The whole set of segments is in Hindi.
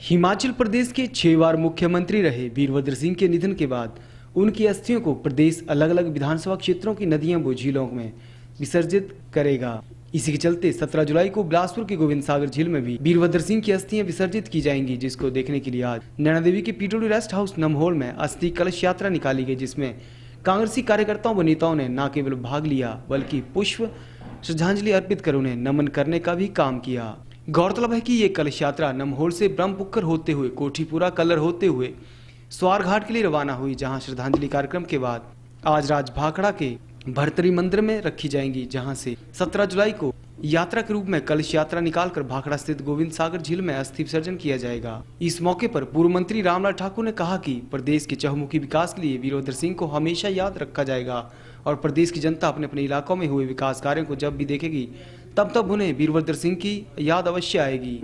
हिमाचल प्रदेश के 6 बार मुख्यमंत्री रहे वीरभद्र सिंह के निधन के बाद उनकी अस्थियों को प्रदेश अलग अलग विधानसभा क्षेत्रों की नदियां व झीलों में विसर्जित करेगा। इसी के चलते 17 जुलाई को बिलासपुर के गोविंद सागर झील में भी वीरभद्र सिंह की अस्थियां विसर्जित की जाएंगी, जिसको देखने के लिए आज नैना देवी के पीटोडी रेस्ट हाउस नमहोल में अस्थि कलश यात्रा निकाली गई, जिसमें कांग्रेसी कार्यकर्ताओं व नेताओं ने न केवल भाग लिया बल्कि पुष्प श्रद्धांजलि अर्पित कर उन्हें नमन करने का भी काम किया। गौरतलब है कि ये कलश यात्रा नमहोल से ब्रह्मपुक्कर होते हुए कोठीपुरा कल्लर होते हुए स्वार घाट के लिए रवाना हुई, जहां श्रद्धांजलि कार्यक्रम के बाद आज राज भाखड़ा के भरतरी मंदिर में रखी जाएंगी, जहां से 17 जुलाई को यात्रा के रूप में कलश यात्रा निकालकर भाखड़ा स्थित गोविंद सागर झील में अस्थि विसर्जन किया जाएगा। इस मौके पर पूर्व मंत्री रामलाल ठाकुर ने कहा कि प्रदेश के चहुमुखी विकास के लिए वीरभद्र सिंह को हमेशा याद रखा जाएगा और प्रदेश की जनता अपने अपने इलाकों में हुए विकास कार्यों को जब भी देखेगी तब उन्हें वीरभद्र सिंह की याद अवश्य आएगी।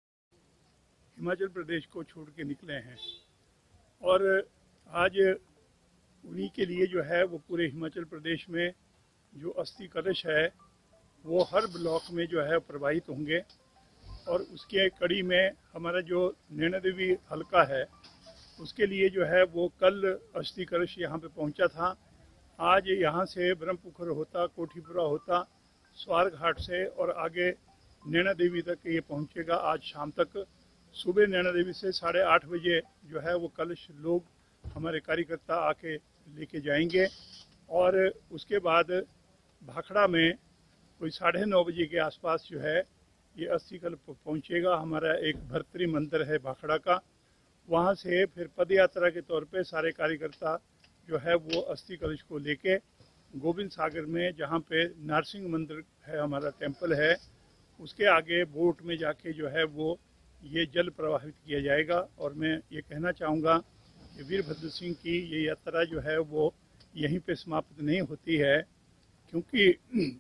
हिमाचल प्रदेश को छोड़ के निकले हैं और आज उन्हीं के लिए जो है वो पूरे हिमाचल प्रदेश में जो अस्थि कलश है वो हर ब्लॉक में जो है प्रवाहित होंगे और उसके कड़ी में हमारा जो नैना देवी हलका है उसके लिए जो है वो कल अस्थि कलश यहाँ पे पहुँचा था। आज यहाँ से ब्रह्मपुक्कर होता, कोठीपुरा होता, स्वार घाट से और आगे नैना देवी तक ये पहुँचेगा। आज शाम तक सुबह नैना देवी से 8:30 बजे जो है वो कलश लोग हमारे कार्यकर्ता आके लेके जाएंगे और उसके बाद भाखड़ा में कोई 9:30 बजे के आसपास जो है ये अस्थि कलश पहुँचेगा। हमारा एक भरतरी मंदिर है भाखड़ा का, वहाँ से फिर पद यात्रा के तौर पे सारे कार्यकर्ता जो है वो अस्थि कलश को लेके गोविंद सागर में, जहाँ पे नारसिंह मंदिर है हमारा टेम्पल है, उसके आगे बोट में जाके जो है वो ये जल प्रवाहित किया जाएगा। और मैं ये कहना चाहूँगा कि वीरभद्र सिंह की ये यात्रा जो है वो यहीं पे समाप्त नहीं होती है, क्योंकि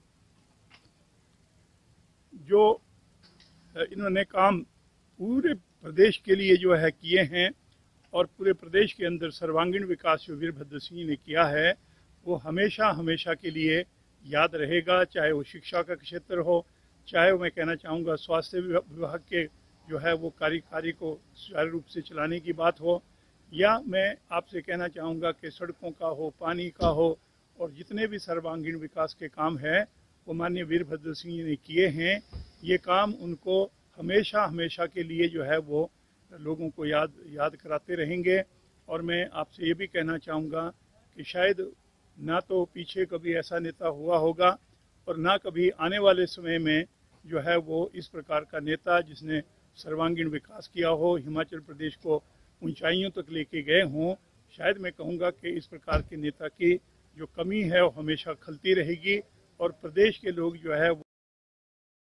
जो इन्होंने काम पूरे प्रदेश के लिए जो है किए हैं और पूरे प्रदेश के अंदर सर्वांगीण विकास जो वीरभद्र सिंह ने किया है वो हमेशा हमेशा के लिए याद रहेगा। चाहे वो शिक्षा का क्षेत्र हो, चाहे वो मैं कहना चाहूँगा स्वास्थ्य विभाग के जो है वो कार्य को सुचारू रूप से चलाने की बात हो, या मैं आपसे कहना चाहूँगा कि सड़कों का हो, पानी का हो, और जितने भी सर्वांगीण विकास के काम हैं वो माननीय वीरभद्र सिंह ने किए हैं। ये काम उनको हमेशा हमेशा के लिए जो है वो लोगों को याद कराते रहेंगे। और मैं आपसे ये भी कहना चाहूँगा कि शायद ना तो पीछे कभी ऐसा नेता हुआ होगा और ना कभी आने वाले समय में जो है वो इस प्रकार का नेता जिसने सर्वांगीण विकास किया हो, हिमाचल प्रदेश को ऊंचाइयों तक लेके गए हों। शायद मैं कहूँगा कि इस प्रकार के नेता की जो कमी है वो हमेशा खलती रहेगी और प्रदेश के लोग जो है